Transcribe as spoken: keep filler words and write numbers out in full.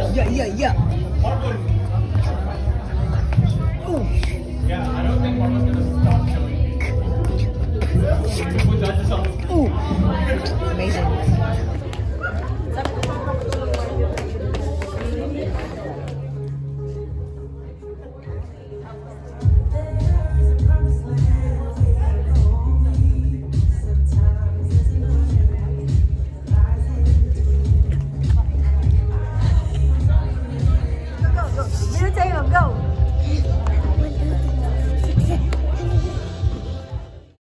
Yeah, yeah, yeah. Ooh. Yeah, I don't think Marvel's gonna stop killing me. Ooh. Amazing.